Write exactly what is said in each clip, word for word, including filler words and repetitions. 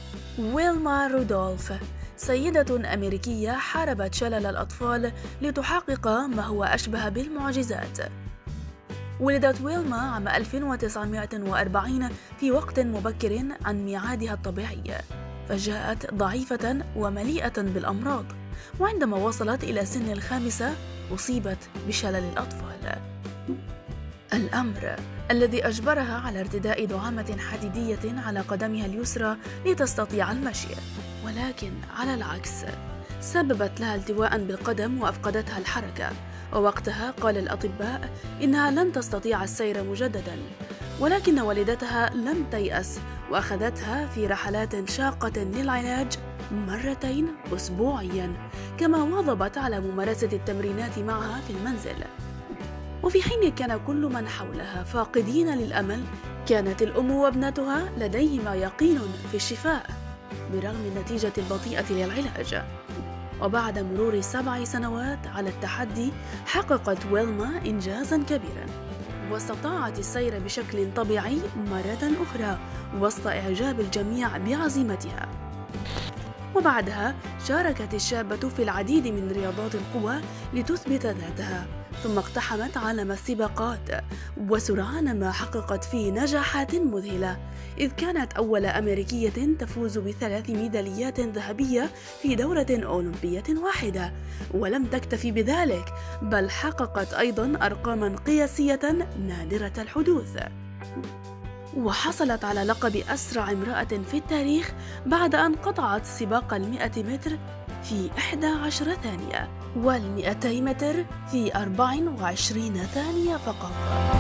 ويلما رودولف، سيدة أمريكية حاربت شلل الأطفال لتحقق ما هو أشبه بالمعجزات. ولدت ويلما عام ألف وتسعمائة وأربعين في وقت مبكر عن ميعادها الطبيعي، فجاءت ضعيفة ومليئة بالأمراض، وعندما وصلت إلى سن الخامسة أصيبت بشلل الأطفال، الأمر الذي أجبرها على ارتداء دعامة حديدية على قدمها اليسرى لتستطيع المشي. ولكن على العكس، سببت لها التواء بالقدم وأفقدتها الحركة، ووقتها قال الأطباء إنها لن تستطيع السير مجددا. ولكن والدتها لم تيأس، وأخذتها في رحلات شاقة للعلاج مرتين أسبوعيا، كما واظبت على ممارسة التمرينات معها في المنزل. وفي حين كان كل من حولها فاقدين للأمل، كانت الأم وابنتها لديهما يقين في الشفاء برغم النتيجة البطيئة للعلاج. وبعد مرور سبع سنوات على التحدي، حققت ويلما إنجازاً كبيراً، واستطاعت السير بشكل طبيعي مرة أخرى وسط إعجاب الجميع بعزيمتها. وبعدها شاركت الشابة في العديد من رياضات القوى لتثبت ذاتها، ثم اقتحمت عالم السباقات، وسرعان ما حققت فيه نجاحات مذهلة، إذ كانت أول أمريكية تفوز بثلاث ميداليات ذهبية في دورة أولمبية واحدة. ولم تكتفي بذلك، بل حققت أيضاً أرقاماً قياسية نادرة الحدوث، وحصلت على لقب أسرع امرأة في التاريخ بعد أن قطعت سباق المئة متر في إحدى عشرة ثانية، والمئتي متر في أربع وعشرين ثانية فقط.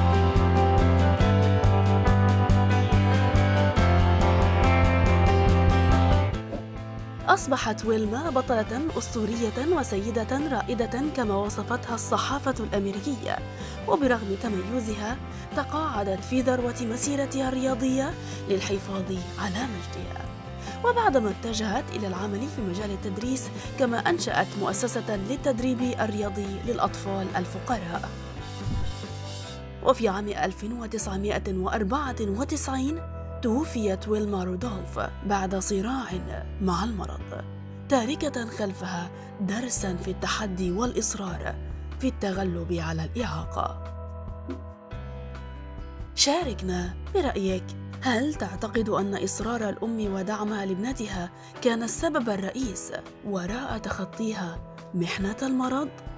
أصبحت ويلما بطلة أسطورية وسيدة رائدة كما وصفتها الصحافة الأمريكية، وبرغم تميزها تقاعدت في ذروة مسيرتها الرياضية للحفاظ على مجدها. وبعدما اتجهت إلى العمل في مجال التدريس، كما أنشأت مؤسسة للتدريب الرياضي للأطفال الفقراء. وفي عام ألف وتسعمائة وأربعة وتسعين توفيت ويلما رودولف بعد صراع مع المرض، تاركة خلفها درساً في التحدي والإصرار في التغلب على الإعاقة. شاركنا برأيك، هل تعتقد أن إصرار الأم ودعمها لابنتها كان السبب الرئيس وراء تخطيها محنة المرض؟